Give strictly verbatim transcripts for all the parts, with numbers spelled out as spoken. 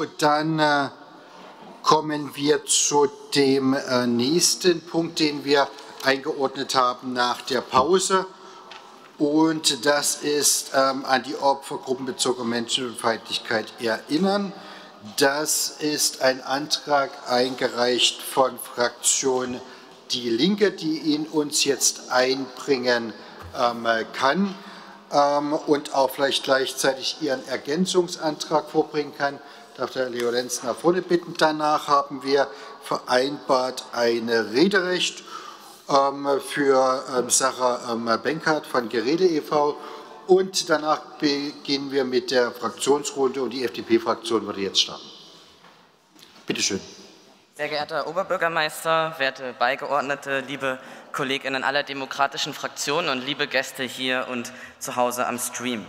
dann äh, kommen wir zu dem äh, nächsten Punkt, den wir eingeordnet haben nach der Pause. Und das ist ähm, an die Opfer gruppenbezogener Menschenfeindlichkeit erinnern. Das ist ein Antrag eingereicht von Fraktion Die Linke, die ihn uns jetzt einbringen ähm, kann ähm, und auch vielleicht gleichzeitig ihren Ergänzungsantrag vorbringen kann. Darf der Leo Lenz nach vorne bitten. Danach haben wir vereinbart ein Rederecht für ähm, Sarah ähm, Benkert von Gerede e V und danach beginnen wir mit der Fraktionsrunde und die F D P-Fraktion würde jetzt starten. Bitte schön. Sehr geehrter Herr Oberbürgermeister, werte Beigeordnete, liebe KollegInnen aller demokratischen Fraktionen und liebe Gäste hier und zu Hause am Stream.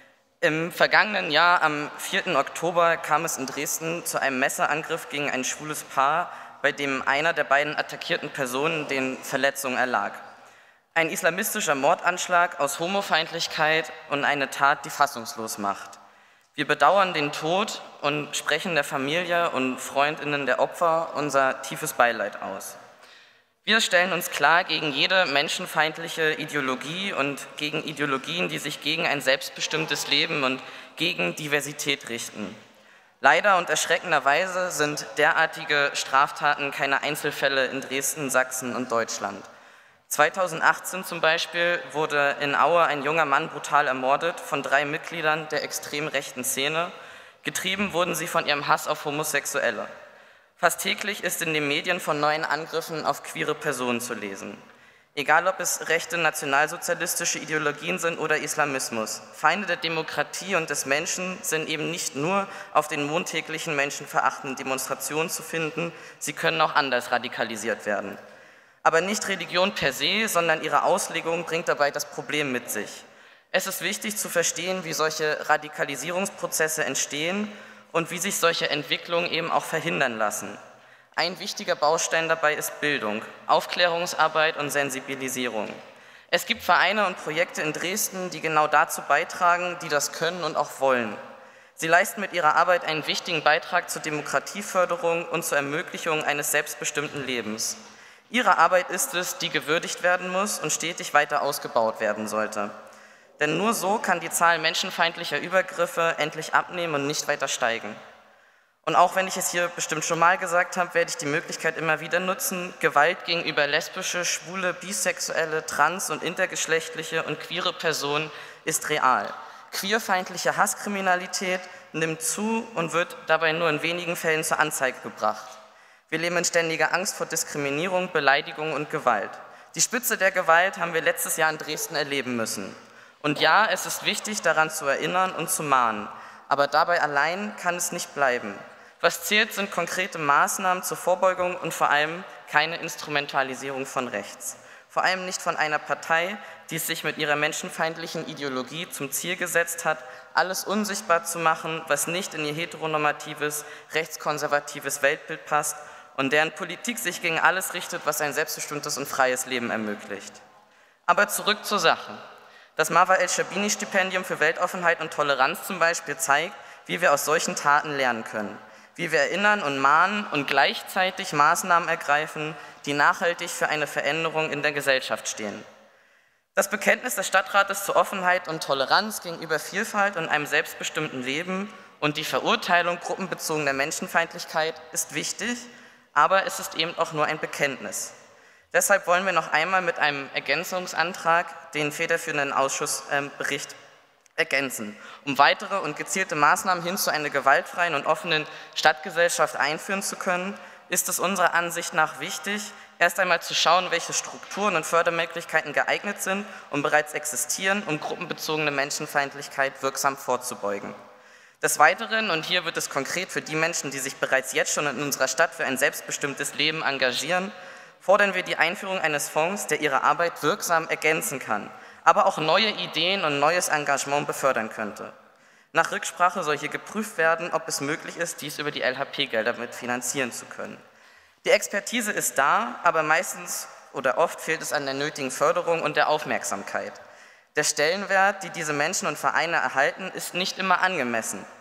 Im vergangenen Jahr, am vierten Oktober, kam es in Dresden zu einem Messerangriff gegen ein schwules Paar, bei dem einer der beiden attackierten Personen den Verletzungen erlag. Ein islamistischer Mordanschlag aus Homofeindlichkeit und eine Tat, die fassungslos macht. Wir bedauern den Tod und sprechen der Familie und Freundinnen der Opfer unser tiefes Beileid aus. Wir stellen uns klar gegen jede menschenfeindliche Ideologie und gegen Ideologien, die sich gegen ein selbstbestimmtes Leben und gegen Diversität richten. Leider und erschreckenderweise sind derartige Straftaten keine Einzelfälle in Dresden, Sachsen und Deutschland. zweitausendachtzehn zum Beispiel wurde in Aue ein junger Mann brutal ermordet von drei Mitgliedern der extrem rechten Szene. Getrieben wurden sie von ihrem Hass auf Homosexuelle. Fast täglich ist in den Medien von neuen Angriffen auf queere Personen zu lesen. Egal, ob es rechte nationalsozialistische Ideologien sind oder Islamismus. Feinde der Demokratie und des Menschen sind eben nicht nur auf den montäglichen menschenverachtenden Demonstrationen zu finden, sie können auch anders radikalisiert werden. Aber nicht Religion per se, sondern ihre Auslegung bringt dabei das Problem mit sich. Es ist wichtig zu verstehen, wie solche Radikalisierungsprozesse entstehen und wie sich solche Entwicklungen eben auch verhindern lassen. Ein wichtiger Baustein dabei ist Bildung, Aufklärungsarbeit und Sensibilisierung. Es gibt Vereine und Projekte in Dresden, die genau dazu beitragen, die das können und auch wollen. Sie leisten mit ihrer Arbeit einen wichtigen Beitrag zur Demokratieförderung und zur Ermöglichung eines selbstbestimmten Lebens. Ihre Arbeit ist es, die gewürdigt werden muss und stetig weiter ausgebaut werden sollte. Denn nur so kann die Zahl menschenfeindlicher Übergriffe endlich abnehmen und nicht weiter steigen. Und auch wenn ich es hier bestimmt schon mal gesagt habe, werde ich die Möglichkeit immer wieder nutzen, Gewalt gegenüber lesbische, schwule, bisexuelle, trans- und intergeschlechtliche und queere Personen ist real. Queerfeindliche Hasskriminalität nimmt zu und wird dabei nur in wenigen Fällen zur Anzeige gebracht. Wir leben in ständiger Angst vor Diskriminierung, Beleidigung und Gewalt. Die Spitze der Gewalt haben wir letztes Jahr in Dresden erleben müssen. Und ja, es ist wichtig, daran zu erinnern und zu mahnen, aber dabei allein kann es nicht bleiben. Was zählt, sind konkrete Maßnahmen zur Vorbeugung und vor allem keine Instrumentalisierung von rechts. Vor allem nicht von einer Partei, die es sich mit ihrer menschenfeindlichen Ideologie zum Ziel gesetzt hat, alles unsichtbar zu machen, was nicht in ihr heteronormatives, rechtskonservatives Weltbild passt und deren Politik sich gegen alles richtet, was ein selbstbestimmtes und freies Leben ermöglicht. Aber zurück zur Sache. Das Marwa El-Shabini-Stipendium für Weltoffenheit und Toleranz zum Beispiel zeigt, wie wir aus solchen Taten lernen können. Wie wir erinnern und mahnen und gleichzeitig Maßnahmen ergreifen, die nachhaltig für eine Veränderung in der Gesellschaft stehen. Das Bekenntnis des Stadtrates zur Offenheit und Toleranz gegenüber Vielfalt und einem selbstbestimmten Leben und die Verurteilung gruppenbezogener Menschenfeindlichkeit ist wichtig, aber es ist eben auch nur ein Bekenntnis. Deshalb wollen wir noch einmal mit einem Ergänzungsantrag den federführenden Ausschussbericht ergänzen. Um weitere und gezielte Maßnahmen hin zu einer gewaltfreien und offenen Stadtgesellschaft einführen zu können, ist es unserer Ansicht nach wichtig, erst einmal zu schauen, welche Strukturen und Fördermöglichkeiten geeignet sind und bereits existieren, um gruppenbezogene Menschenfeindlichkeit wirksam vorzubeugen. Des Weiteren, und hier wird es konkret für die Menschen, die sich bereits jetzt schon in unserer Stadt für ein selbstbestimmtes Leben engagieren, fordern wir die Einführung eines Fonds, der ihre Arbeit wirksam ergänzen kann, aber auch neue Ideen und neues Engagement befördern könnte. Nach Rücksprache soll hier geprüft werden, ob es möglich ist, dies über die L H P-Gelder mit finanzieren zu können. Die Expertise ist da, aber meistens oder oft fehlt es an der nötigen Förderung und der Aufmerksamkeit. Der Stellenwert, die diese Menschen und Vereine erhalten, ist nicht immer angemessen.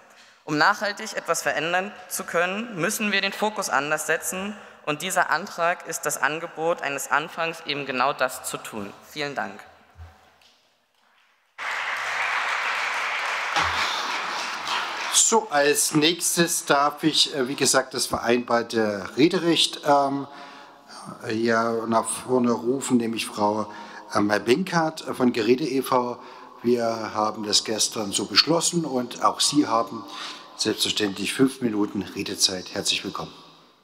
Um nachhaltig etwas verändern zu können, müssen wir den Fokus anders setzen und dieser Antrag ist das Angebot eines Anfangs, eben genau das zu tun. Vielen Dank. So, als nächstes darf ich, wie gesagt, das vereinbarte Rederecht ähm, hier nach vorne rufen, nämlich Frau ähm, Benkert von Gerede e V Wir haben das gestern so beschlossen und auch Sie haben selbstverständlich fünf Minuten Redezeit. Herzlich willkommen.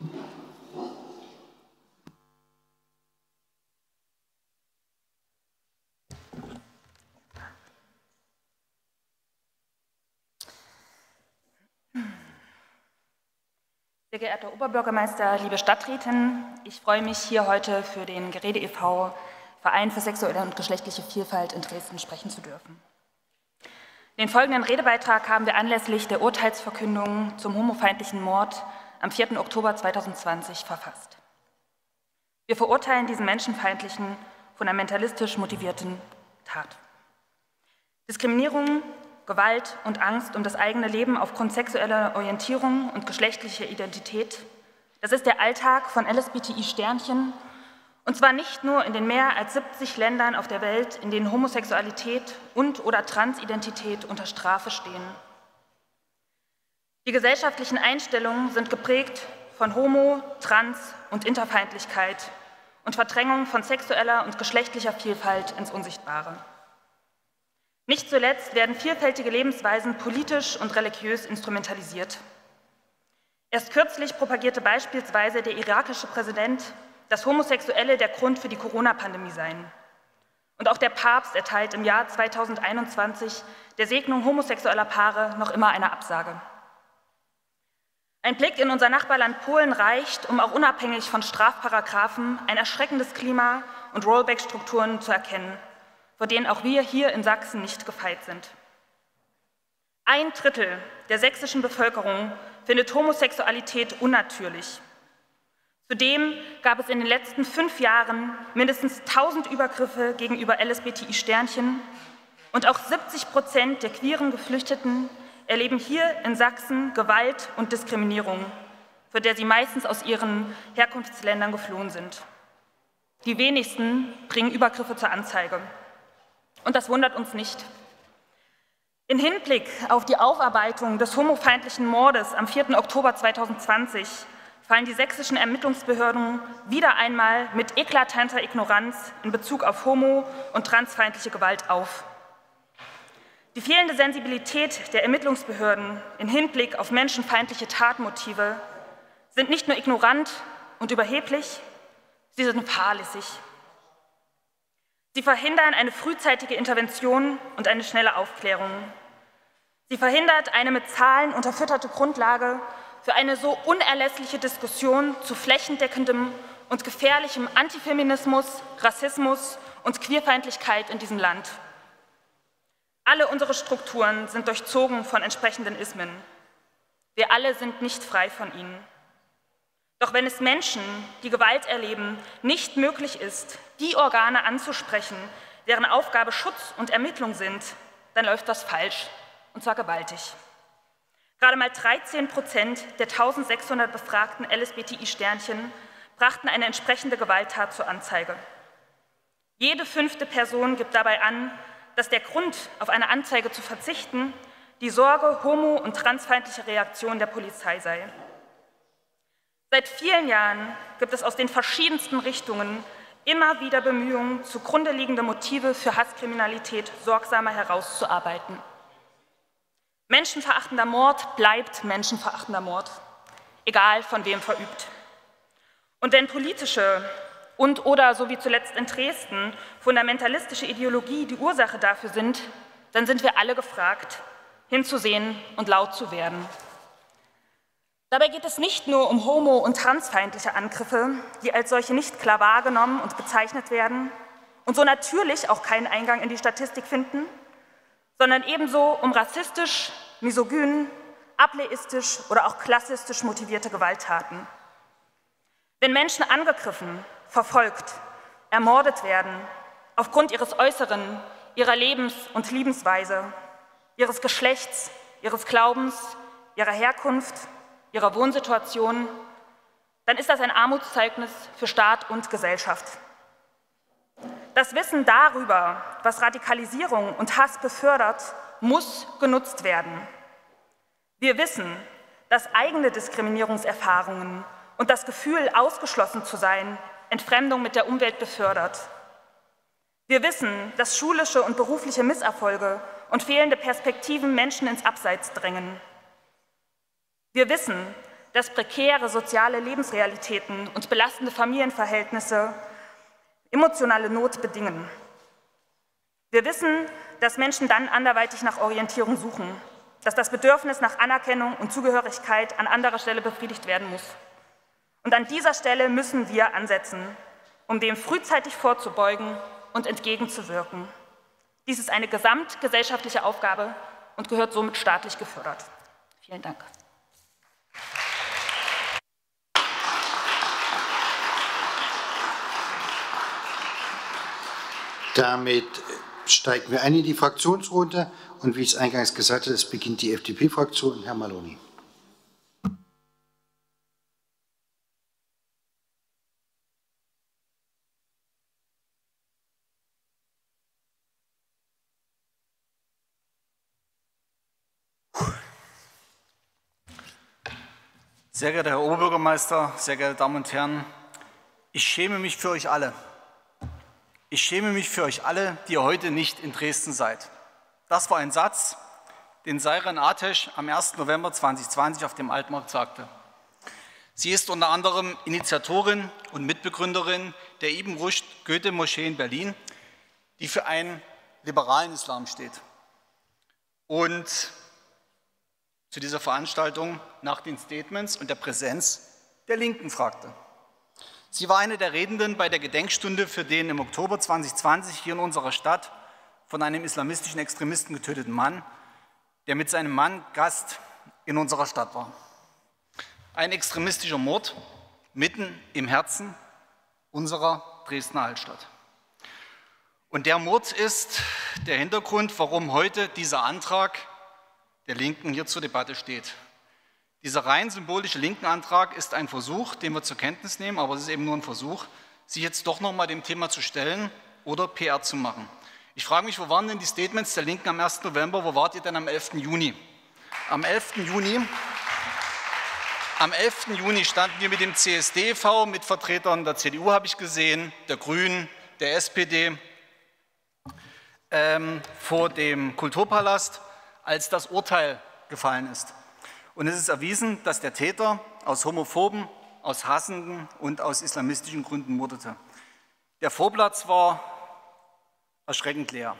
Sehr geehrter Oberbürgermeister, liebe Stadträtinnen, ich freue mich, hier heute für den Gerede e V Verein für sexuelle und geschlechtliche Vielfalt in Dresden sprechen zu dürfen. Den folgenden Redebeitrag haben wir anlässlich der Urteilsverkündung zum homofeindlichen Mord am vierten Oktober zweitausendzwanzig verfasst. Wir verurteilen diesen menschenfeindlichen, fundamentalistisch motivierten Tat. Diskriminierung, Gewalt und Angst um das eigene Leben aufgrund sexueller Orientierung und geschlechtlicher Identität, das ist der Alltag von L S B T I-Sternchen, und zwar nicht nur in den mehr als siebzig Ländern auf der Welt, in denen Homosexualität und oder Transidentität unter Strafe stehen. Die gesellschaftlichen Einstellungen sind geprägt von Homo-, Trans- und Interfeindlichkeit und Verdrängung von sexueller und geschlechtlicher Vielfalt ins Unsichtbare. Nicht zuletzt werden vielfältige Lebensweisen politisch und religiös instrumentalisiert. Erst kürzlich propagierte beispielsweise der irakische Präsident, dass Homosexuelle der Grund für die Corona-Pandemie seien. Und auch der Papst erteilt im Jahr zweitausendeinundzwanzig der Segnung homosexueller Paare noch immer eine Absage. Ein Blick in unser Nachbarland Polen reicht, um auch unabhängig von Strafparagraphen ein erschreckendes Klima und Rollback-Strukturen zu erkennen, vor denen auch wir hier in Sachsen nicht gefeit sind. Ein Drittel der sächsischen Bevölkerung findet Homosexualität unnatürlich. Zudem gab es in den letzten fünf Jahren mindestens tausend Übergriffe gegenüber L S B T I-Sternchen und auch siebzig Prozent der queeren Geflüchteten erleben hier in Sachsen Gewalt und Diskriminierung, für der sie meistens aus ihren Herkunftsländern geflohen sind. Die wenigsten bringen Übergriffe zur Anzeige. Und das wundert uns nicht. In Hinblick auf die Aufarbeitung des homofeindlichen Mordes am vierten Oktober zweitausendzwanzig fallen die sächsischen Ermittlungsbehörden wieder einmal mit eklatanter Ignoranz in Bezug auf homo- und transfeindliche Gewalt auf. Die fehlende Sensibilität der Ermittlungsbehörden im Hinblick auf menschenfeindliche Tatmotive sind nicht nur ignorant und überheblich, sie sind fahrlässig. Sie verhindern eine frühzeitige Intervention und eine schnelle Aufklärung. Sie verhindert eine mit Zahlen unterfütterte Grundlage für eine so unerlässliche Diskussion zu flächendeckendem und gefährlichem Antifeminismus, Rassismus und Queerfeindlichkeit in diesem Land. Alle unsere Strukturen sind durchzogen von entsprechenden Ismen. Wir alle sind nicht frei von ihnen. Doch wenn es Menschen, die Gewalt erleben, nicht möglich ist, die Organe anzusprechen, deren Aufgabe Schutz und Ermittlung sind, dann läuft das falsch, und zwar gewaltig. Gerade mal dreizehn Prozent der eintausendsechshundert befragten L S B T I-Sternchen brachten eine entsprechende Gewalttat zur Anzeige. Jede fünfte Person gibt dabei an, dass der Grund, auf eine Anzeige zu verzichten, die Sorge homo- und transfeindliche Reaktion der Polizei sei. Seit vielen Jahren gibt es aus den verschiedensten Richtungen immer wieder Bemühungen, zugrunde liegende Motive für Hasskriminalität sorgsamer herauszuarbeiten. Menschenverachtender Mord bleibt menschenverachtender Mord, egal von wem verübt. Und wenn politische und oder, so wie zuletzt in Dresden, fundamentalistische Ideologie die Ursache dafür sind, dann sind wir alle gefragt, hinzusehen und laut zu werden. Dabei geht es nicht nur um homo- und transfeindliche Angriffe, die als solche nicht klar wahrgenommen und bezeichnet werden und so natürlich auch keinen Eingang in die Statistik finden, sondern ebenso um rassistisch, misogyn, ableistisch oder auch klassistisch motivierte Gewalttaten. Wenn Menschen angegriffen, verfolgt, ermordet werden, aufgrund ihres Äußeren, ihrer Lebens- und Lebensweise, ihres Geschlechts, ihres Glaubens, ihrer Herkunft, ihrer Wohnsituation, dann ist das ein Armutszeugnis für Staat und Gesellschaft. Das Wissen darüber, was Radikalisierung und Hass befördert, muss genutzt werden. Wir wissen, dass eigene Diskriminierungserfahrungen und das Gefühl, ausgeschlossen zu sein, Entfremdung mit der Umwelt befördert. Wir wissen, dass schulische und berufliche Misserfolge und fehlende Perspektiven Menschen ins Abseits drängen. Wir wissen, dass prekäre soziale Lebensrealitäten und belastende Familienverhältnisse emotionale Not bedingen. Wir wissen, dass Menschen dann anderweitig nach Orientierung suchen, dass das Bedürfnis nach Anerkennung und Zugehörigkeit an anderer Stelle befriedigt werden muss. Und an dieser Stelle müssen wir ansetzen, um dem frühzeitig vorzubeugen und entgegenzuwirken. Dies ist eine gesamtgesellschaftliche Aufgabe und gehört somit staatlich gefördert. Vielen Dank. Damit steigen wir ein in die Fraktionsrunde und wie ich es eingangs gesagt habe, es beginnt die F D P-Fraktion. Herr Maloney. Sehr geehrter Herr Oberbürgermeister, sehr geehrte Damen und Herren, ich schäme mich für euch alle. Ich schäme mich für euch alle, die ihr heute nicht in Dresden seid. Das war ein Satz, den Seyran Ateş am ersten November zweitausendzwanzig auf dem Altmarkt sagte. Sie ist unter anderem Initiatorin und Mitbegründerin der Ibn Rushd Goethe-Moschee in Berlin, die für einen liberalen Islam steht. Und zu dieser Veranstaltung nach den Statements und der Präsenz der Linken fragte. Sie war eine der Redenden bei der Gedenkstunde für den im Oktober zweitausendzwanzig hier in unserer Stadt von einem islamistischen Extremisten getöteten Mann, der mit seinem Mann Gast in unserer Stadt war. Ein extremistischer Mord mitten im Herzen unserer Dresdner Altstadt. Und der Mord ist der Hintergrund, warum heute dieser Antrag der Linken hier zur Debatte steht. Dieser rein symbolische Linken-Antrag ist ein Versuch, den wir zur Kenntnis nehmen, aber es ist eben nur ein Versuch, sich jetzt doch noch mal dem Thema zu stellen oder P R zu machen. Ich frage mich, wo waren denn die Statements der Linken am ersten November, wo wart ihr denn am elften Juni? Am elften Juni, am elften Juni standen wir mit dem C S D e V, mit Vertretern der C D U habe ich gesehen, der Grünen, der S P D, ähm, vor dem Kulturpalast, als das Urteil gefallen ist. Und es ist erwiesen, dass der Täter aus homophoben, aus hassenden und aus islamistischen Gründen mordete. Der Vorplatz war erschreckend leer.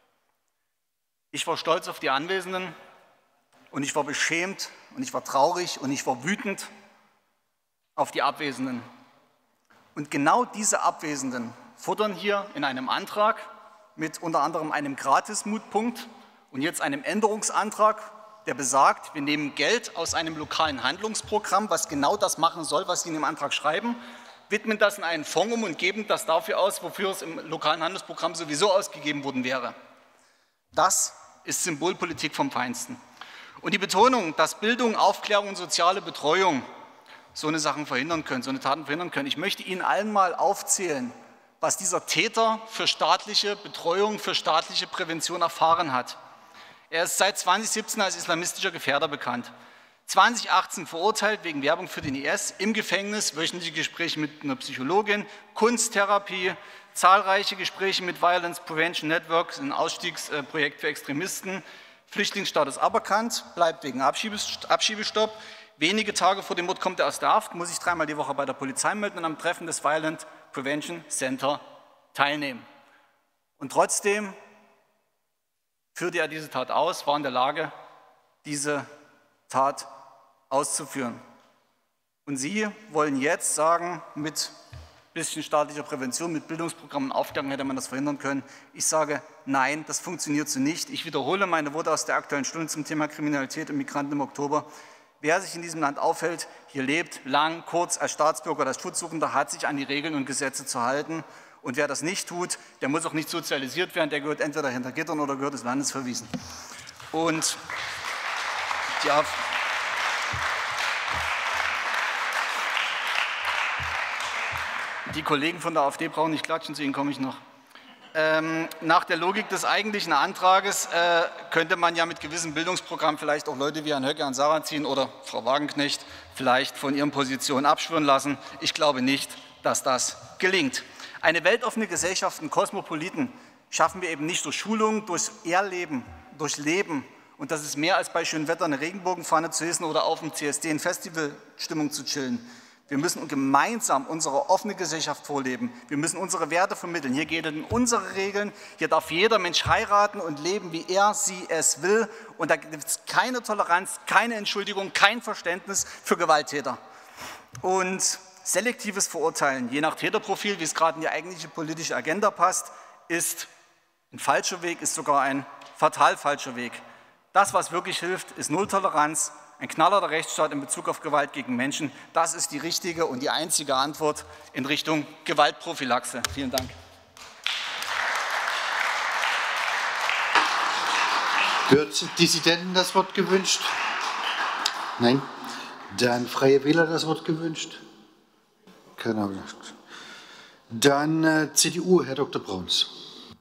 Ich war stolz auf die Anwesenden und ich war beschämt und ich war traurig und ich war wütend auf die Abwesenden. Und genau diese Abwesenden fordern hier in einem Antrag mit unter anderem einem Gratis-Mutpunkt und jetzt einem Änderungsantrag, der besagt, wir nehmen Geld aus einem lokalen Handlungsprogramm, was genau das machen soll, was Sie in dem Antrag schreiben, widmen das in einen Fonds um und geben das dafür aus, wofür es im lokalen Handlungsprogramm sowieso ausgegeben worden wäre. Das ist Symbolpolitik vom Feinsten. Und die Betonung, dass Bildung, Aufklärung und soziale Betreuung so eine Sachen verhindern können, so eine Taten verhindern können. Ich möchte Ihnen allen mal aufzählen, was dieser Täter für staatliche Betreuung, für staatliche Prävention erfahren hat. Er ist seit zweitausendsiebzehn als islamistischer Gefährder bekannt. zweitausendachtzehn verurteilt wegen Werbung für den I S, im Gefängnis, wöchentliche Gespräche mit einer Psychologin, Kunsttherapie, zahlreiche Gespräche mit Violence Prevention Network, ein Ausstiegsprojekt für Extremisten, Flüchtlingsstatus aberkannt, bleibt wegen Abschiebestopp. Wenige Tage vor dem Mord kommt er aus der Haft, muss sich dreimal die Woche bei der Polizei melden und am Treffen des Violent Prevention Center teilnehmen. Und trotzdem führte er diese Tat aus, war in der Lage, diese Tat auszuführen. Und Sie wollen jetzt sagen, mit ein bisschen staatlicher Prävention, mit Bildungsprogrammen und Aufklärung hätte man das verhindern können. Ich sage, nein, das funktioniert so nicht. Ich wiederhole meine Worte aus der Aktuellen Stunde zum Thema Kriminalität und Migranten im Oktober. Wer sich in diesem Land aufhält, hier lebt, lang, kurz, als Staatsbürger oder als Schutzsuchender, hat sich an die Regeln und Gesetze zu halten. Und wer das nicht tut, der muss auch nicht sozialisiert werden, der gehört entweder hinter Gittern oder gehört des Landes verwiesen. Und ja, Die Kollegen von der AfD brauchen nicht klatschen, zu Ihnen komme ich noch. Ähm, nach der Logik des eigentlichen Antrages äh, könnte man ja mit gewissem Bildungsprogramm vielleicht auch Leute wie Herrn Höcke an Sarrazin oder Frau Wagenknecht vielleicht von ihren Positionen abschwören lassen. Ich glaube nicht, dass das gelingt. Eine weltoffene Gesellschaft, einen Kosmopoliten, schaffen wir eben nicht durch Schulung, durch Erleben, durch Leben. Und das ist mehr als bei schönem Wetter eine Regenbogenfahne zu hissen oder auf dem C S D in Festivalstimmung zu chillen. Wir müssen gemeinsam unsere offene Gesellschaft vorleben. Wir müssen unsere Werte vermitteln. Hier gelten unsere Regeln. Hier darf jeder Mensch heiraten und leben, wie er, sie es will. Und da gibt es keine Toleranz, keine Entschuldigung, kein Verständnis für Gewalttäter. Und selektives Verurteilen, je nach Täterprofil, wie es gerade in die eigentliche politische Agenda passt, ist ein falscher Weg, ist sogar ein fatal falscher Weg. Das, was wirklich hilft, ist Nulltoleranz. Ein knallharter Rechtsstaat in Bezug auf Gewalt gegen Menschen, das ist die richtige und die einzige Antwort in Richtung Gewaltprophylaxe. Vielen Dank. Wird Dissidenten das Wort gewünscht? Nein. Dann Freie Wähler das Wort gewünscht? Keine Ahnung. Dann äh, C D U, Herr Doktor Brauns.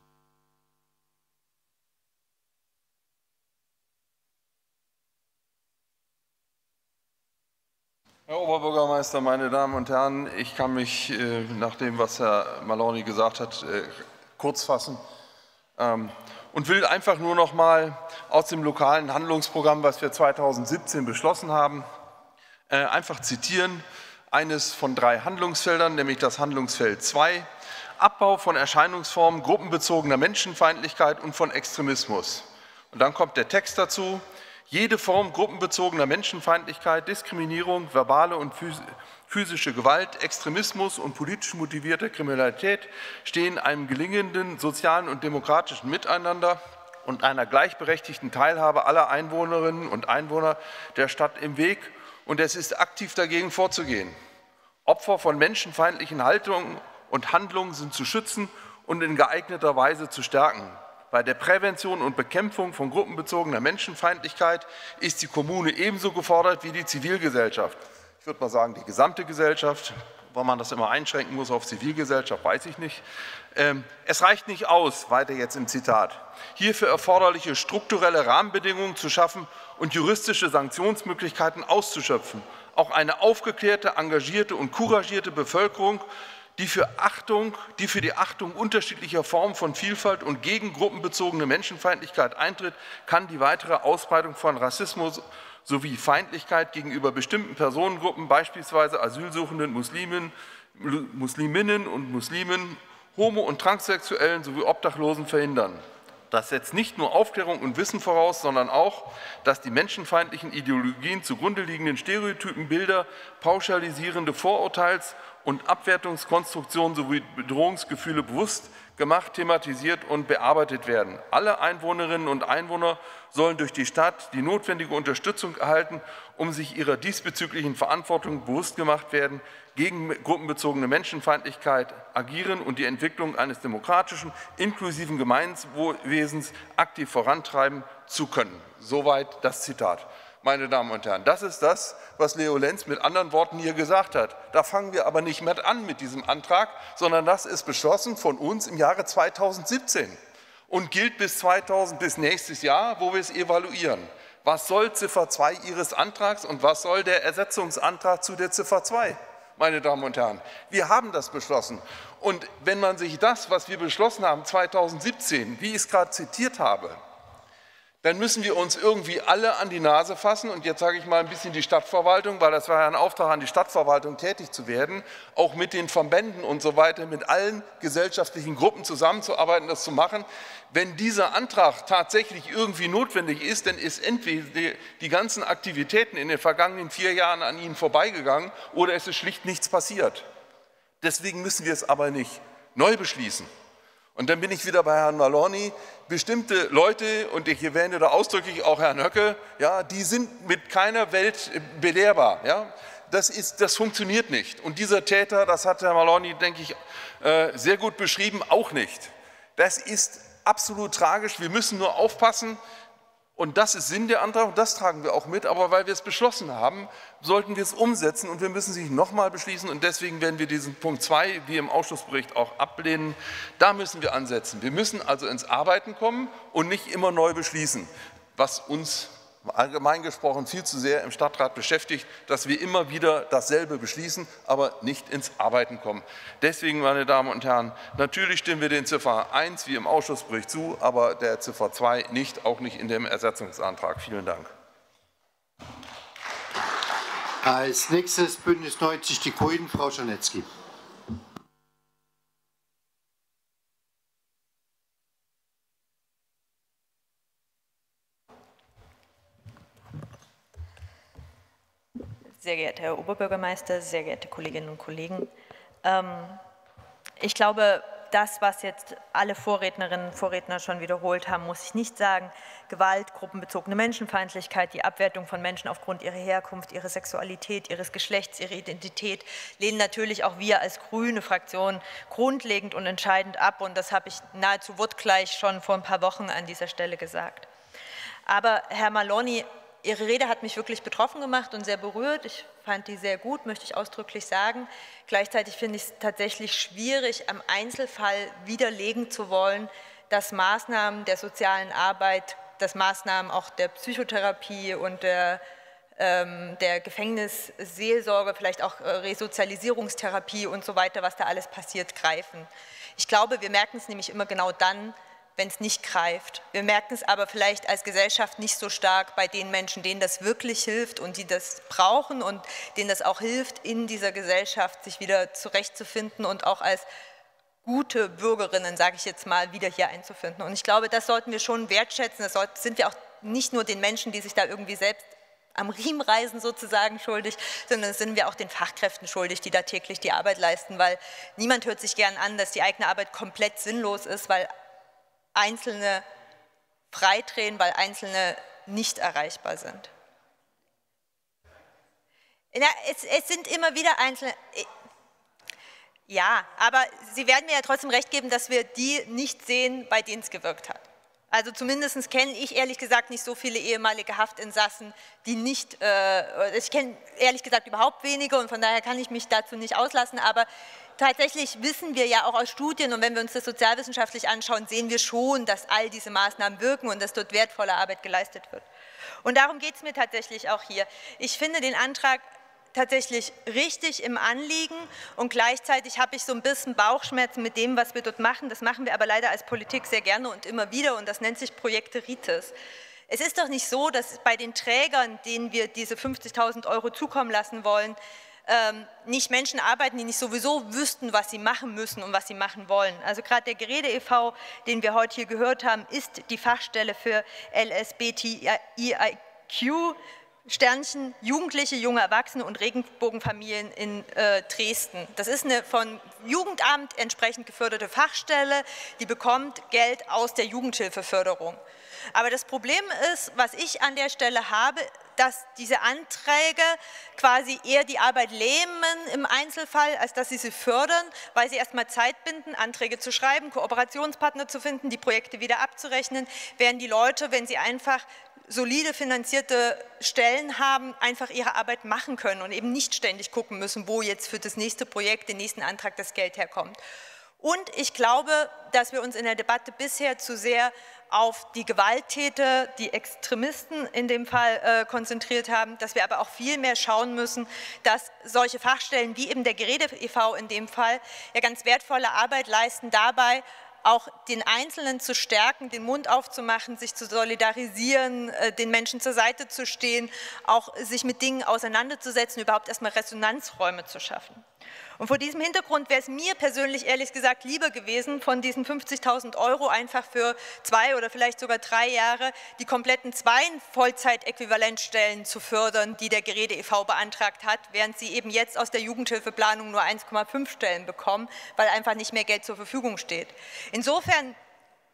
Herr Oberbürgermeister, meine Damen und Herren, ich kann mich äh, nach dem, was Herr Malorni gesagt hat, äh, kurz fassen ähm, und will einfach nur noch mal aus dem lokalen Handlungsprogramm, was wir zweitausendsiebzehn beschlossen haben, äh, einfach zitieren. Eines von drei Handlungsfeldern, nämlich das Handlungsfeld zwei, Abbau von Erscheinungsformen gruppenbezogener Menschenfeindlichkeit und von Extremismus. Und dann kommt der Text dazu. Jede Form gruppenbezogener Menschenfeindlichkeit, Diskriminierung, verbale und physische Gewalt, Extremismus und politisch motivierte Kriminalität stehen einem gelingenden sozialen und demokratischen Miteinander und einer gleichberechtigten Teilhabe aller Einwohnerinnen und Einwohner der Stadt im Weg, und es ist aktiv dagegen vorzugehen. Opfer von menschenfeindlichen Haltungen und Handlungen sind zu schützen und in geeigneter Weise zu stärken. Bei der Prävention und Bekämpfung von gruppenbezogener Menschenfeindlichkeit ist die Kommune ebenso gefordert wie die Zivilgesellschaft. Ich würde mal sagen, die gesamte Gesellschaft. Warum man das immer einschränken muss auf Zivilgesellschaft, weiß ich nicht. Ähm, es reicht nicht aus, weiter jetzt im Zitat, hierfür erforderliche strukturelle Rahmenbedingungen zu schaffen und juristische Sanktionsmöglichkeiten auszuschöpfen. Auch eine aufgeklärte, engagierte und couragierte Bevölkerung, die für Achtung, die für die Achtung unterschiedlicher Formen von Vielfalt und gegen gruppenbezogene Menschenfeindlichkeit eintritt, kann die weitere Ausbreitung von Rassismus sowie Feindlichkeit gegenüber bestimmten Personengruppen, beispielsweise asylsuchenden Muslimen, Musliminnen und Muslimen, Homo- und Transsexuellen sowie Obdachlosen verhindern. Das setzt nicht nur Aufklärung und Wissen voraus, sondern auch, dass die menschenfeindlichen Ideologien zugrunde liegenden Stereotypen, Bilder, pauschalisierende Vorurteils- und Abwertungskonstruktionen sowie Bedrohungsgefühle bewusst gemacht, thematisiert und bearbeitet werden. Alle Einwohnerinnen und Einwohner sollen durch die Stadt die notwendige Unterstützung erhalten, um sich ihrer diesbezüglichen Verantwortung bewusst gemacht werden, gegen gruppenbezogene Menschenfeindlichkeit agieren und die Entwicklung eines demokratischen, inklusiven Gemeinwesens aktiv vorantreiben zu können. Soweit das Zitat. Meine Damen und Herren, das ist das, was Leo Lenz mit anderen Worten hier gesagt hat. Da fangen wir aber nicht mehr an mit diesem Antrag, sondern das ist beschlossen von uns im Jahre zweitausendsiebzehn und gilt bis, zweitausend, bis nächstes Jahr, wo wir es evaluieren. Was soll Ziffer zwei Ihres Antrags und was soll der Ersetzungsantrag zu der Ziffer zwei? Meine Damen und Herren, wir haben das beschlossen. Und wenn man sich das, was wir beschlossen haben zweitausendsiebzehn, wie ich es gerade zitiert habe, dann müssen wir uns irgendwie alle an die Nase fassen, und jetzt sage ich mal ein bisschen die Stadtverwaltung, weil das war ja ein Auftrag an die Stadtverwaltung, tätig zu werden, auch mit den Verbänden und so weiter, mit allen gesellschaftlichen Gruppen zusammenzuarbeiten, das zu machen. Wenn dieser Antrag tatsächlich irgendwie notwendig ist, dann ist entweder die, die ganzen Aktivitäten in den vergangenen vier Jahren an Ihnen vorbeigegangen oder es ist schlicht nichts passiert. Deswegen müssen wir es aber nicht neu beschließen. Und dann bin ich wieder bei Herrn Malorni. Bestimmte Leute, und ich erwähne da ausdrücklich auch Herrn Höcke, ja, die sind mit keiner Welt belehrbar. Ja. Das, ist, das funktioniert nicht. Und dieser Täter, das hat Herr Malorni, denke ich, sehr gut beschrieben, auch nicht. Das ist absolut tragisch. Wir müssen nur aufpassen Und das ist Sinn der Antrag und das tragen wir auch mit, aber weil wir es beschlossen haben, sollten wir es umsetzen und wir müssen sich nochmal beschließen und deswegen werden wir diesen Punkt zwei, wie im Ausschussbericht auch ablehnen. Da müssen wir ansetzen. Wir müssen also ins Arbeiten kommen und nicht immer neu beschließen, was uns allgemein gesprochen viel zu sehr im Stadtrat beschäftigt, dass wir immer wieder dasselbe beschließen, aber nicht ins Arbeiten kommen. Deswegen, meine Damen und Herren, natürlich stimmen wir den Ziffer eins wie im Ausschussbericht zu, aber der Ziffer zwei nicht, auch nicht in dem Ersetzungsantrag. Vielen Dank. Als nächstes Bündnis neunzig Die Grünen, Frau Czarnecki. Sehr geehrter Herr Oberbürgermeister, sehr geehrte Kolleginnen und Kollegen, ähm, ich glaube, das, was jetzt alle Vorrednerinnen und Vorredner schon wiederholt haben, muss ich nicht sagen. Gewalt, gruppenbezogene Menschenfeindlichkeit, die Abwertung von Menschen aufgrund ihrer Herkunft, ihrer Sexualität, ihres Geschlechts, ihrer Identität, lehnen natürlich auch wir als grüne Fraktion grundlegend und entscheidend ab. Und das habe ich nahezu wortgleich schon vor ein paar Wochen an dieser Stelle gesagt. Aber Herr Maloney, Ihre Rede hat mich wirklich betroffen gemacht und sehr berührt. Ich fand die sehr gut, möchte ich ausdrücklich sagen. Gleichzeitig finde ich es tatsächlich schwierig, am Einzelfall widerlegen zu wollen, dass Maßnahmen der sozialen Arbeit, dass Maßnahmen auch der Psychotherapie und der, ähm, der Gefängnisseelsorge, vielleicht auch äh, Resozialisierungstherapie und so weiter, was da alles passiert, greifen. Ich glaube, wir merken es nämlich immer genau dann, wenn es nicht greift. Wir merken es aber vielleicht als Gesellschaft nicht so stark bei den Menschen, denen das wirklich hilft und die das brauchen und denen das auch hilft, in dieser Gesellschaft sich wieder zurechtzufinden und auch als gute Bürgerinnen, sage ich jetzt mal, wieder hier einzufinden. Und ich glaube, das sollten wir schon wertschätzen. Das sind wir auch nicht nur den Menschen, die sich da irgendwie selbst am Riemen reißen sozusagen schuldig, sondern das sind wir auch den Fachkräften schuldig, die da täglich die Arbeit leisten, weil niemand hört sich gern an, dass die eigene Arbeit komplett sinnlos ist, weil Einzelne freidrehen, weil Einzelne nicht erreichbar sind. Ja, es, es sind immer wieder Einzelne. Ja, aber Sie werden mir ja trotzdem recht geben, dass wir die nicht sehen, bei denen es gewirkt hat. Also zumindest kenne ich ehrlich gesagt nicht so viele ehemalige Haftinsassen, die nicht, äh, ich kenne ehrlich gesagt überhaupt wenige und von daher kann ich mich dazu nicht auslassen, aber tatsächlich wissen wir ja auch aus Studien und wenn wir uns das sozialwissenschaftlich anschauen, sehen wir schon, dass all diese Maßnahmen wirken und dass dort wertvolle Arbeit geleistet wird. Und darum geht es mir tatsächlich auch hier. Ich finde den Antrag tatsächlich richtig im Anliegen und gleichzeitig habe ich so ein bisschen Bauchschmerzen mit dem, was wir dort machen. Das machen wir aber leider als Politik sehr gerne und immer wieder und das nennt sich Projekte Ritis. Es ist doch nicht so, dass bei den Trägern, denen wir diese fünfzigtausend Euro zukommen lassen wollen, ähm, nicht Menschen arbeiten, die nicht sowieso wüssten, was sie machen müssen und was sie machen wollen. Also gerade der Gerede e V, den wir heute hier gehört haben, ist die Fachstelle für L S B T I Q, Sternchen, Jugendliche, junge Erwachsene und Regenbogenfamilien in äh, Dresden. Das ist eine von Jugendamt entsprechend geförderte Fachstelle, die bekommt Geld aus der Jugendhilfeförderung. Aber das Problem ist, was ich an der Stelle habe, dass diese Anträge quasi eher die Arbeit lähmen im Einzelfall, als dass sie sie fördern, weil sie erstmal Zeit binden, Anträge zu schreiben, Kooperationspartner zu finden, die Projekte wieder abzurechnen, während die Leute, wenn sie einfach solide finanzierte Stellen haben, einfach ihre Arbeit machen können und eben nicht ständig gucken müssen, wo jetzt für das nächste Projekt, den nächsten Antrag das Geld herkommt. Und ich glaube, dass wir uns in der Debatte bisher zu sehr auf die Gewalttäter, die Extremisten in dem Fall äh, konzentriert haben, dass wir aber auch viel mehr schauen müssen, dass solche Fachstellen wie eben der Gerede e V in dem Fall ja ganz wertvolle Arbeit leisten, dabei auch den Einzelnen zu stärken, den Mund aufzumachen, sich zu solidarisieren, den Menschen zur Seite zu stehen, auch sich mit Dingen auseinanderzusetzen, überhaupt erstmal Resonanzräume zu schaffen. Und vor diesem Hintergrund wäre es mir persönlich ehrlich gesagt lieber gewesen, von diesen fünfzigtausend Euro einfach für zwei oder vielleicht sogar drei Jahre die kompletten zwei Vollzeitäquivalentstellen zu fördern, die der Gerede e V beantragt hat, während sie eben jetzt aus der Jugendhilfeplanung nur eins Komma fünf Stellen bekommen, weil einfach nicht mehr Geld zur Verfügung steht. Insofern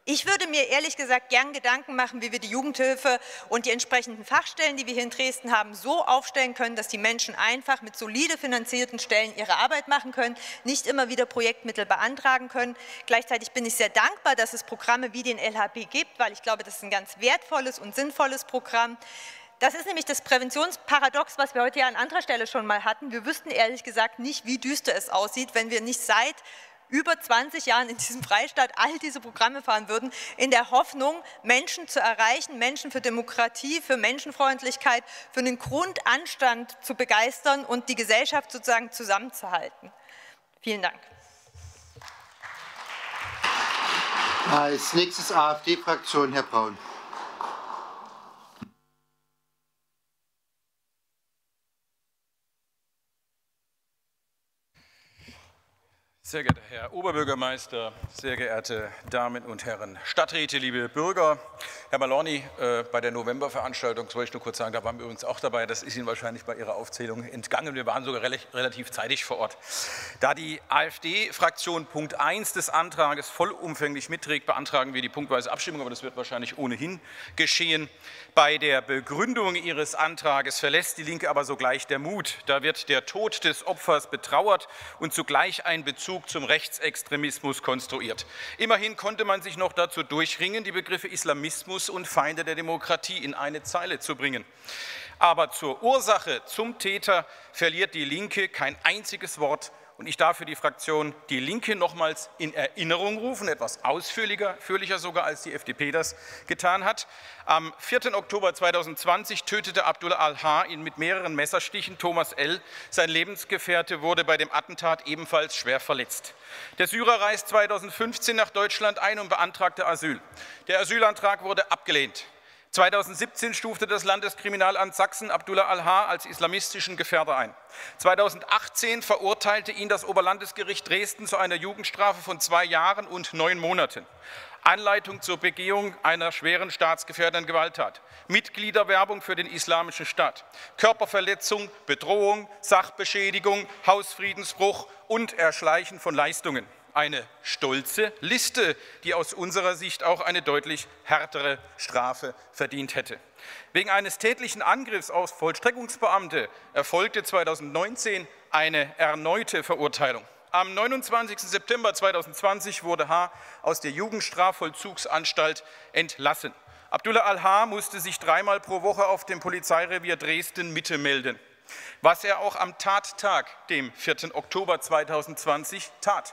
Ich würde mir ehrlich gesagt gern Gedanken machen, wie wir die Jugendhilfe und die entsprechenden Fachstellen, die wir hier in Dresden haben, so aufstellen können, dass die Menschen einfach mit solide finanzierten Stellen ihre Arbeit machen können, nicht immer wieder Projektmittel beantragen können. Gleichzeitig bin ich sehr dankbar, dass es Programme wie den L H B gibt, weil ich glaube, das ist ein ganz wertvolles und sinnvolles Programm. Das ist nämlich das Präventionsparadox, was wir heute ja an anderer Stelle schon mal hatten. Wir wüssten ehrlich gesagt nicht, wie düster es aussieht, wenn wir nicht seit über zwanzig Jahren in diesem Freistaat all diese Programme fahren würden, in der Hoffnung, Menschen zu erreichen, Menschen für Demokratie, für Menschenfreundlichkeit, für den Grundanstand zu begeistern und die Gesellschaft sozusagen zusammenzuhalten. Vielen Dank. Als nächstes A f D-Fraktion, Herr Braun. Sehr geehrter Herr Oberbürgermeister, sehr geehrte Damen und Herren Stadträte, liebe Bürger. Herr Malorni, äh, bei der Novemberveranstaltung, das wollte ich nur kurz sagen, da waren wir übrigens auch dabei, das ist Ihnen wahrscheinlich bei Ihrer Aufzählung entgangen, wir waren sogar re relativ zeitig vor Ort. Da die AfD-Fraktion Punkt eins des Antrages vollumfänglich mitträgt, beantragen wir die punktweise Abstimmung, aber das wird wahrscheinlich ohnehin geschehen. Bei der Begründung Ihres Antrages verlässt die Linke aber sogleich der Mut. Da wird der Tod des Opfers betrauert und zugleich ein Bezug zum Rechtsextremismus konstruiert. Immerhin konnte man sich noch dazu durchringen, die Begriffe Islamismus und Feinde der Demokratie in eine Zeile zu bringen. Aber zur Ursache, zum Täter verliert die Linke kein einziges Wort. Und ich darf für die Fraktion Die Linke nochmals in Erinnerung rufen, etwas ausführlicher ausführlicher sogar, als die F D P das getan hat. Am vierten Oktober zweitausendzwanzig tötete Abdullah al-H. ihn mit mehreren Messerstichen Thomas L. Sein Lebensgefährte wurde bei dem Attentat ebenfalls schwer verletzt. Der Syrer reist zweitausendfünfzehn nach Deutschland ein und beantragte Asyl. Der Asylantrag wurde abgelehnt. zweitausendsiebzehn stufte das Landeskriminalamt Sachsen Abdullah al-H. als islamistischen Gefährder ein. zweitausendachtzehn verurteilte ihn das Oberlandesgericht Dresden zu einer Jugendstrafe von zwei Jahren und neun Monaten. Anleitung zur Begehung einer schweren staatsgefährdenden Gewalttat, Mitgliederwerbung für den Islamischen Staat, Körperverletzung, Bedrohung, Sachbeschädigung, Hausfriedensbruch und Erschleichen von Leistungen. Eine stolze Liste, die aus unserer Sicht auch eine deutlich härtere Strafe verdient hätte. Wegen eines tätlichen Angriffs auf Vollstreckungsbeamte erfolgte zweitausendneunzehn eine erneute Verurteilung. Am neunundzwanzigsten September zweitausendzwanzig wurde H. aus der Jugendstrafvollzugsanstalt entlassen. Abdullah al-H. musste sich dreimal pro Woche auf dem Polizeirevier Dresden-Mitte melden, was er auch am Tattag, dem vierten Oktober zweitausendzwanzig, tat.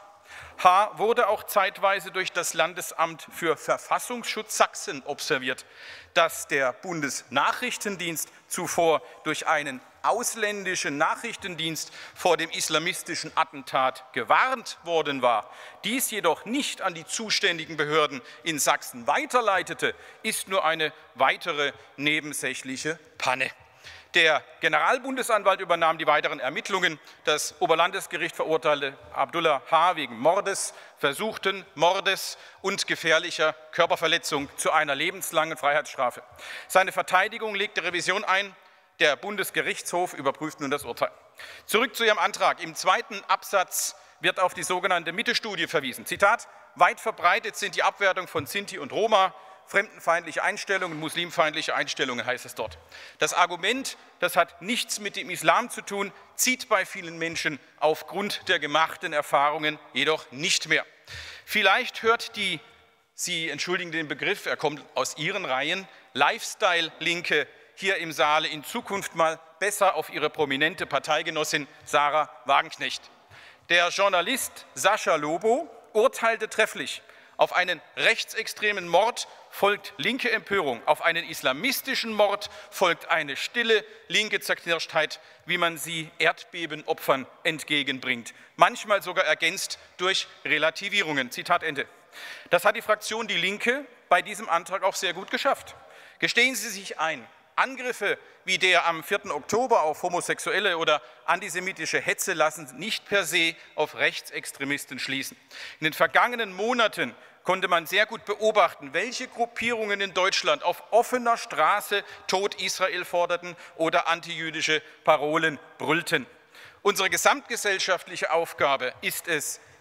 H. wurde auch zeitweise durch das Landesamt für Verfassungsschutz Sachsen observiert, dass der Bundesnachrichtendienst zuvor durch einen ausländischen Nachrichtendienst vor dem islamistischen Attentat gewarnt worden war, dies jedoch nicht an die zuständigen Behörden in Sachsen weiterleitete, ist nur eine weitere nebensächliche Panne. Der Generalbundesanwalt übernahm die weiteren Ermittlungen. Das Oberlandesgericht verurteilte Abdullah H. wegen Mordes, versuchten Mordes und gefährlicher Körperverletzung zu einer lebenslangen Freiheitsstrafe. Seine Verteidigung legte Revision ein. Der Bundesgerichtshof überprüft nun das Urteil. Zurück zu Ihrem Antrag. Im zweiten Absatz wird auf die sogenannte Mitte-Studie verwiesen. Zitat: Weit verbreitet sind die Abwertung von Sinti und Roma, fremdenfeindliche Einstellungen, muslimfeindliche Einstellungen, heißt es dort. Das Argument, das hat nichts mit dem Islam zu tun, zieht bei vielen Menschen aufgrund der gemachten Erfahrungen jedoch nicht mehr. Vielleicht hört die, Sie entschuldigen den Begriff, er kommt aus Ihren Reihen, Lifestyle-Linke hier im Saale in Zukunft mal besser auf ihre prominente Parteigenossin Sarah Wagenknecht. Der Journalist Sascha Lobo urteilte trefflich: Auf einen rechtsextremen Mord folgt linke Empörung, auf einen islamistischen Mord folgt eine stille linke Zerknirschtheit, wie man sie Erdbebenopfern entgegenbringt, manchmal sogar ergänzt durch Relativierungen. Zitat Ende. Das hat die Fraktion Die Linke bei diesem Antrag auch sehr gut geschafft. Gestehen Sie sich ein: Angriffe wie der am vierten Oktober auf Homosexuelle oder antisemitische Hetze lassen nicht per se auf Rechtsextremisten schließen. In den vergangenen Monaten konnte man sehr gut beobachten, welche Gruppierungen in Deutschland auf offener Straße Tod Israel forderten oder antijüdische Parolen brüllten. Unsere gesamtgesellschaftliche Aufgabe ist es,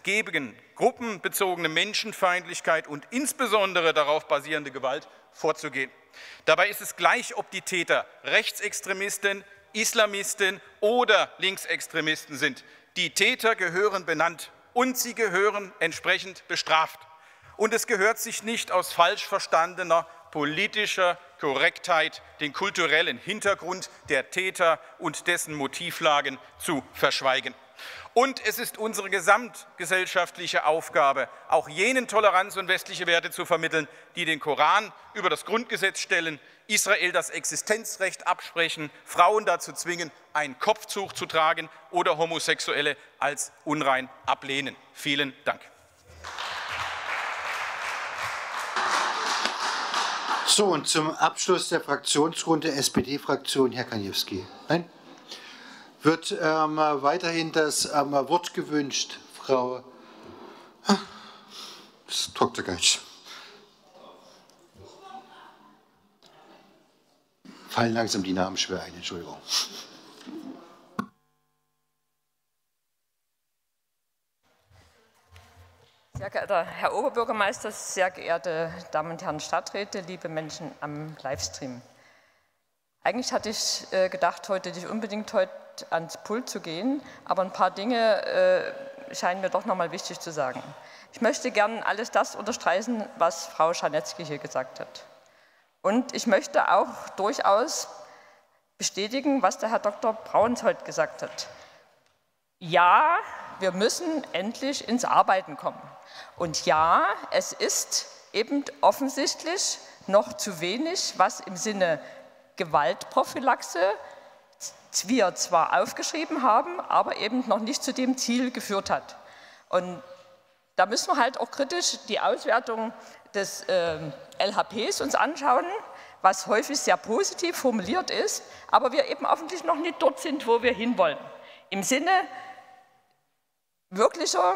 gegen gruppenbezogene Menschenfeindlichkeit und insbesondere darauf basierende Gewalt vorzugehen. Dabei ist es gleich, ob die Täter Rechtsextremisten, Islamisten oder Linksextremisten sind. Die Täter gehören benannt und sie gehören entsprechend bestraft. Und es gehört sich nicht aus falsch verstandener politischer Korrektheit, den kulturellen Hintergrund der Täter und dessen Motivlagen zu verschweigen. Und es ist unsere gesamtgesellschaftliche Aufgabe, auch jenen Toleranz und westliche Werte zu vermitteln, die den Koran über das Grundgesetz stellen, Israel das Existenzrecht absprechen, Frauen dazu zwingen, ein Kopftuch zu tragen oder Homosexuelle als unrein ablehnen. Vielen Dank. So, und zum Abschluss der Fraktionsrunde S P D-Fraktion Herr Kaniewski. Nein? Wird ähm, weiterhin das ähm, Wort gewünscht, Frau Doktor Geitsch. Fallen langsam die Namen schwer ein, Entschuldigung. Sehr geehrter Herr Oberbürgermeister, sehr geehrte Damen und Herren Stadträte, liebe Menschen am Livestream. Eigentlich hatte ich äh, gedacht, heute nicht unbedingt heute ans Pult zu gehen, aber ein paar Dinge äh, scheinen mir doch noch mal wichtig zu sagen. Ich möchte gern alles das unterstreichen, was Frau Czarnecki hier gesagt hat. Und ich möchte auch durchaus bestätigen, was der Herr Doktor Braunsholt gesagt hat. Ja, wir müssen endlich ins Arbeiten kommen. Und ja, es ist eben offensichtlich noch zu wenig, was im Sinne Gewaltprophylaxe wir zwar aufgeschrieben haben, aber eben noch nicht zu dem Ziel geführt hat. Und da müssen wir halt auch kritisch die Auswertung des äh, L H Ps uns anschauen, was häufig sehr positiv formuliert ist, aber wir eben offensichtlich noch nicht dort sind, wo wir hinwollen. Im Sinne wirklicher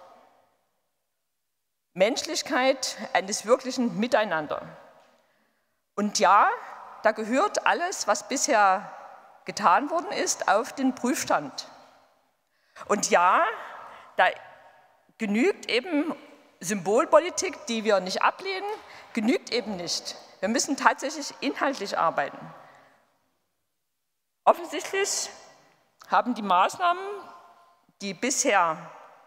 Menschlichkeit, eines wirklichen Miteinander. Und ja, da gehört alles, was bisher getan worden ist, auf den Prüfstand. Und ja, da genügt eben Symbolpolitik, die wir nicht ablehnen, genügt eben nicht. Wir müssen tatsächlich inhaltlich arbeiten. Offensichtlich haben die Maßnahmen, die bisher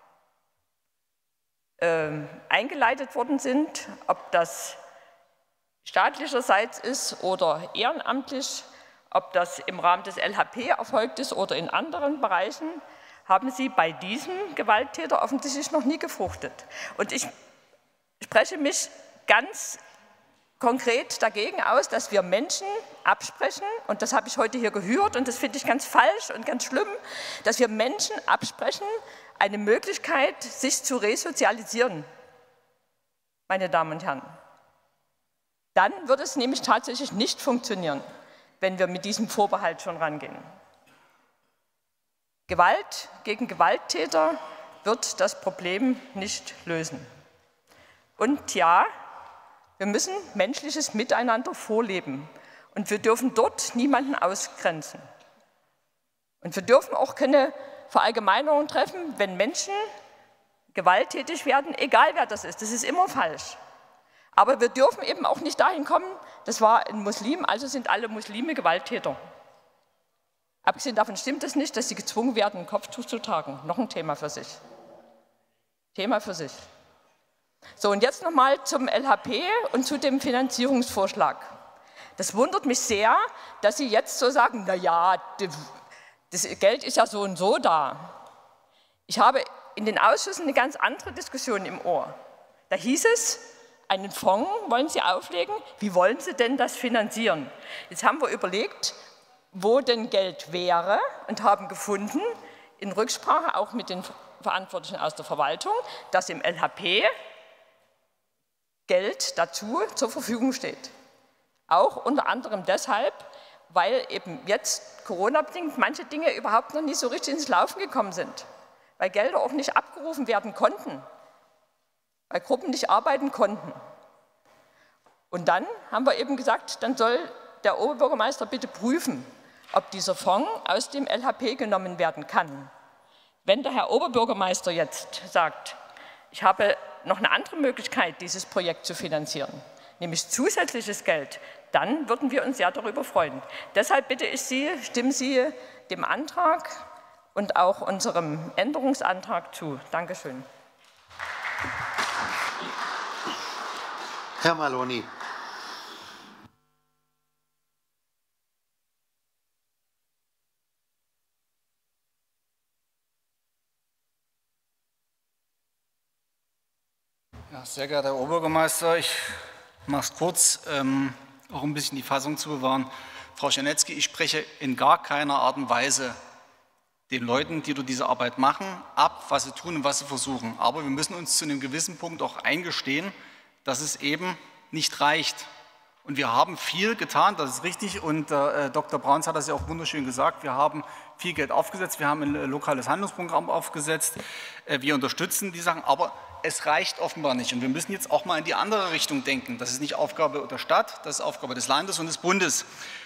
äh, eingeleitet worden sind, ob das staatlicherseits ist oder ehrenamtlich, ob das im Rahmen des L H P erfolgt ist oder in anderen Bereichen, haben sie bei diesem Gewalttäter offensichtlich noch nie gefruchtet. Und ich spreche mich ganz konkret dagegen aus, dass wir Menschen absprechen, und das habe ich heute hier gehört, und das finde ich ganz falsch und ganz schlimm, dass wir Menschen absprechen, eine Möglichkeit, sich zu resozialisieren, meine Damen und Herren. Dann wird es nämlich tatsächlich nicht funktionieren, wenn wir mit diesem Vorbehalt schon rangehen. Gewalt gegen Gewalttäter wird das Problem nicht lösen. Und ja, wir müssen menschliches Miteinander vorleben und wir dürfen dort niemanden ausgrenzen. Und wir dürfen auch keine Verallgemeinerungen treffen, wenn Menschen gewalttätig werden, egal wer das ist, das ist immer falsch. Aber wir dürfen eben auch nicht dahin kommen, das war ein Muslim, also sind alle Muslime Gewalttäter. Abgesehen davon stimmt es nicht, dass sie gezwungen werden, ein Kopftuch zu tragen. Noch ein Thema für sich. Thema für sich. So, und jetzt nochmal zum L H P und zu dem Finanzierungsvorschlag. Das wundert mich sehr, dass Sie jetzt so sagen, na ja, das Geld ist ja so und so da. Ich habe in den Ausschüssen eine ganz andere Diskussion im Ohr. Da hieß es, einen Fonds wollen Sie auflegen, wie wollen Sie denn das finanzieren? Jetzt haben wir überlegt, wo denn Geld wäre und haben gefunden, in Rücksprache auch mit den Verantwortlichen aus der Verwaltung, dass im L H P Geld dazu zur Verfügung steht. Auch unter anderem deshalb, weil eben jetzt Corona-bedingt manche Dinge überhaupt noch nicht so richtig ins Laufen gekommen sind, weil Gelder auch nicht abgerufen werden konnten, weil Gruppen nicht arbeiten konnten. Und dann haben wir eben gesagt, dann soll der Oberbürgermeister bitte prüfen, ob dieser Fonds aus dem L H P genommen werden kann. Wenn der Herr Oberbürgermeister jetzt sagt, ich habe noch eine andere Möglichkeit, dieses Projekt zu finanzieren, nämlich zusätzliches Geld, dann würden wir uns sehr darüber freuen. Deshalb bitte ich Sie, stimmen Sie dem Antrag und auch unserem Änderungsantrag zu. Dankeschön. Herr Maloney. Ja, sehr geehrter Herr Oberbürgermeister, ich mache es kurz, ähm, auch ein bisschen die Fassung zu bewahren. Frau Czarnecki, ich spreche in gar keiner Art und Weise den Leuten, die dort diese Arbeit machen, ab, was sie tun und was sie versuchen. Aber wir müssen uns zu einem gewissen Punkt auch eingestehen, dass es eben nicht reicht. Und wir haben viel getan, das ist richtig, und äh, Doktor Brauns hat das ja auch wunderschön gesagt, wir haben viel Geld aufgesetzt, wir haben ein lokales Handlungsprogramm aufgesetzt, äh, wir unterstützen die Sachen, aber es reicht offenbar nicht. Und wir müssen jetzt auch mal in die andere Richtung denken. Das ist nicht Aufgabe der Stadt, das ist Aufgabe des Landes und des Bundes.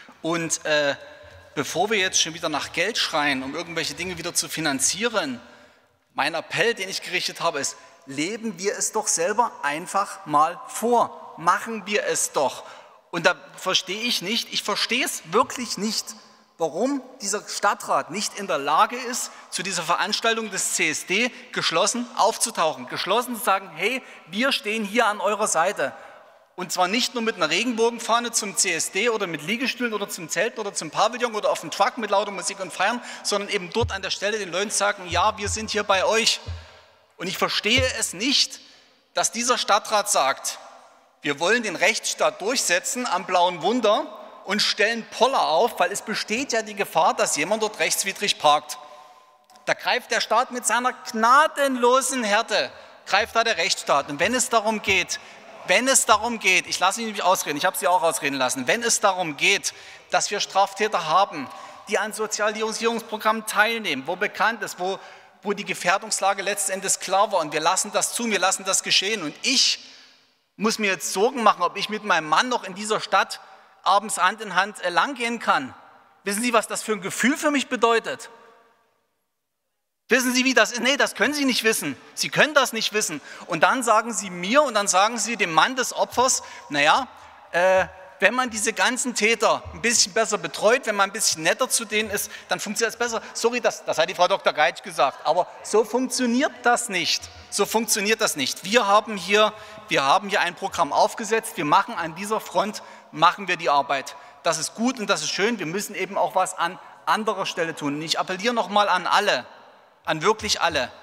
Und äh, bevor wir jetzt schon wieder nach Geld schreien, um irgendwelche Dinge wieder zu finanzieren, mein Appell, den ich gerichtet habe, ist, leben wir es doch selber einfach mal vor. Machen wir es doch. Und da verstehe ich nicht, ich verstehe es wirklich nicht, warum dieser Stadtrat nicht in der Lage ist, zu dieser Veranstaltung des C S D geschlossen aufzutauchen, geschlossen zu sagen, hey, wir stehen hier an eurer Seite. Und zwar nicht nur mit einer Regenbogenfahne zum C S D oder mit Liegestühlen oder zum Zelten oder zum Pavillon oder auf dem Truck mit lauter Musik und Feiern, sondern eben dort an der Stelle den Leuten sagen, ja, wir sind hier bei euch. Und ich verstehe es nicht, dass dieser Stadtrat sagt, wir wollen den Rechtsstaat durchsetzen am Blauen Wunder und stellen Poller auf, weil es besteht ja die Gefahr, dass jemand dort rechtswidrig parkt. Da greift der Staat mit seiner gnadenlosen Härte, greift da der Rechtsstaat. Und wenn es darum geht, wenn es darum geht, ich lasse ihn nicht ausreden, ich habe Sie auch ausreden lassen, wenn es darum geht, dass wir Straftäter haben, die an Sozialisierungsprogrammen teilnehmen, wo bekannt ist, wo, wo die Gefährdungslage letzten Endes klar war und wir lassen das zu, wir lassen das geschehen und ich muss mir jetzt Sorgen machen, ob ich mit meinem Mann noch in dieser Stadt abends Hand in Hand langgehen kann. Wissen Sie, was das für ein Gefühl für mich bedeutet? Wissen Sie, wie das ist? Nee, das können Sie nicht wissen. Sie können das nicht wissen. Und dann sagen Sie mir und dann sagen Sie dem Mann des Opfers, naja, äh, wenn man diese ganzen Täter ein bisschen besser betreut, wenn man ein bisschen netter zu denen ist, dann funktioniert es besser. Sorry, das, das hat die Frau Doktor Geitsch gesagt, aber so funktioniert das nicht. So funktioniert das nicht. Wir haben hier, wir haben hier ein Programm aufgesetzt, wir machen an dieser Front, machen wir die Arbeit. Das ist gut und das ist schön, wir müssen eben auch was an anderer Stelle tun. Und ich appelliere nochmal an alle, an wirklich alle,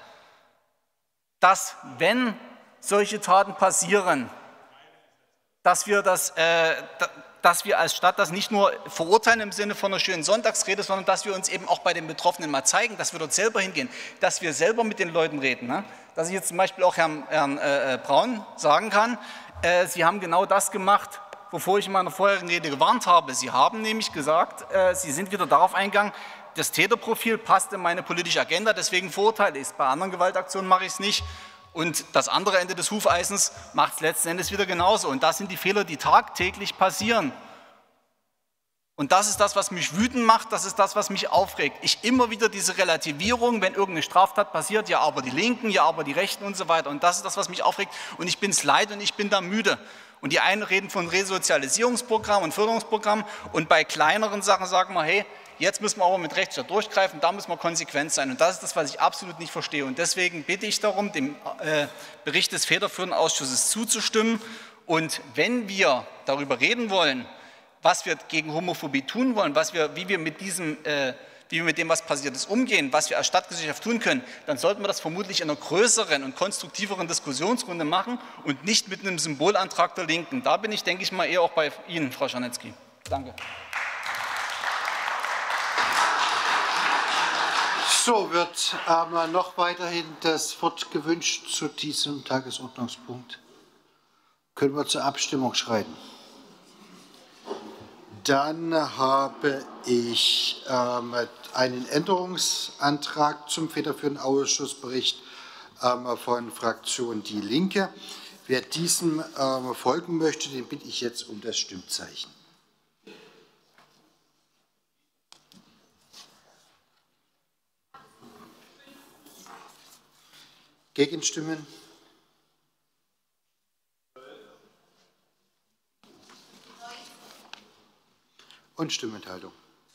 dass wenn solche Taten passieren, dass wir, das, äh, dass wir als Stadt das nicht nur verurteilen im Sinne von einer schönen Sonntagsrede, sondern dass wir uns eben auch bei den Betroffenen mal zeigen, dass wir dort selber hingehen, dass wir selber mit den Leuten reden. Ne? Dass ich jetzt zum Beispiel auch Herrn, Herrn äh, Braun sagen kann, äh, Sie haben genau das gemacht, wovor ich in meiner vorherigen Rede gewarnt habe. Sie haben nämlich gesagt, äh, Sie sind wieder darauf eingegangen, das Täterprofil passt in meine politische Agenda, deswegen verurteile ich es. Bei anderen Gewaltaktionen mache ich es nicht. Und das andere Ende des Hufeisens macht es letzten Endes wieder genauso. Und das sind die Fehler, die tagtäglich passieren. Und das ist das, was mich wütend macht, das ist das, was mich aufregt. Ich immer wieder diese Relativierung, wenn irgendeine Straftat passiert, ja aber die Linken, ja aber die Rechten und so weiter. Und das ist das, was mich aufregt. Und ich bin es leid und ich bin da müde. Und die einen reden von Resozialisierungsprogramm und Förderungsprogramm. Und bei kleineren Sachen sagen wir, hey, jetzt müssen wir aber mit Rechtsstaat durchgreifen, da müssen wir konsequent sein. Und das ist das, was ich absolut nicht verstehe. Und deswegen bitte ich darum, dem äh, Bericht des federführenden Ausschusses zuzustimmen. Und wenn wir darüber reden wollen, was wir gegen Homophobie tun wollen, was wir, wie, wir mit diesem, äh, wie wir mit dem, was passiert ist, umgehen, was wir als Stadtgesellschaft tun können, dann sollten wir das vermutlich in einer größeren und konstruktiveren Diskussionsrunde machen und nicht mit einem Symbolantrag der Linken. Da bin ich, denke ich mal, eher auch bei Ihnen, Frau Czarnecki. Danke. So, wird aber noch weiterhin das Wort gewünscht zu diesem Tagesordnungspunkt. Können wir zur Abstimmung schreiten. Dann habe ich ähm, einen Änderungsantrag zum federführenden Ausschussbericht ähm, von Fraktion Die Linke. Wer diesem ähm, folgen möchte, den bitte ich jetzt um das Stimmzeichen. Gegenstimmen? Und Stimmenthaltung?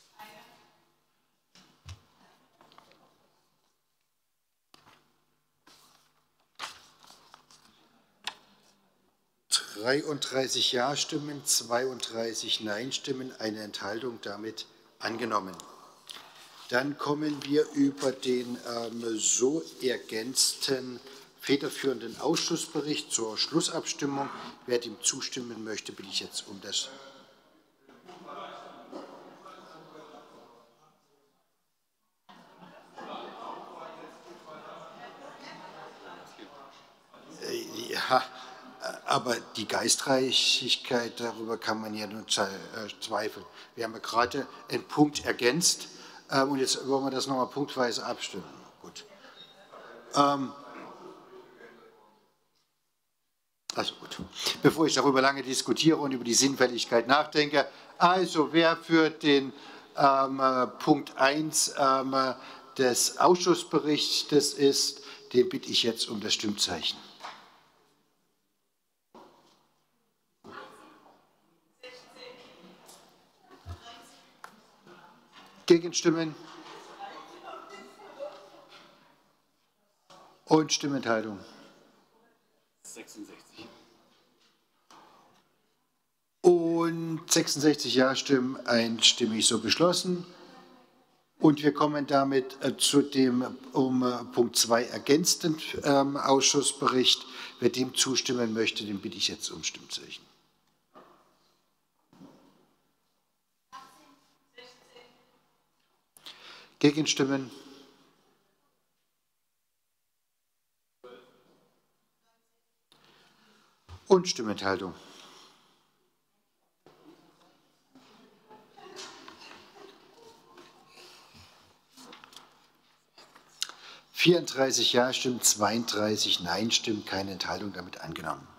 dreiunddreißig Ja-Stimmen, zweiunddreißig Nein-Stimmen, eine Enthaltung, damit angenommen. Dann kommen wir über den ähm, so ergänzten federführenden Ausschussbericht zur Schlussabstimmung. Wer dem zustimmen möchte, bitte ich jetzt um das. Äh, ja. Aber die Geistreichigkeit, darüber kann man ja nur zweifeln. Wir haben ja gerade einen Punkt ergänzt ähm, und jetzt wollen wir das nochmal punktweise abstimmen. Gut. Ähm, also gut. Bevor ich darüber lange diskutiere und über die Sinnfälligkeit nachdenke, also wer für den ähm, Punkt eins ähm, des Ausschussberichts ist, den bitte ich jetzt um das Stimmzeichen. Gegenstimmen und Stimmenthaltung. sechsundsechzig. Und sechsundsechzig Ja-Stimmen, einstimmig so beschlossen. Und wir kommen damit äh, zu dem um äh, Punkt zwei ergänzten ähm, Ausschussbericht. Wer dem zustimmen möchte, den bitte ich jetzt um Stimmzeichen. Gegenstimmen? Und Stimmenthaltung? vierunddreißig Ja-Stimmen, zweiunddreißig Nein-Stimmen, keine Enthaltung, damit angenommen.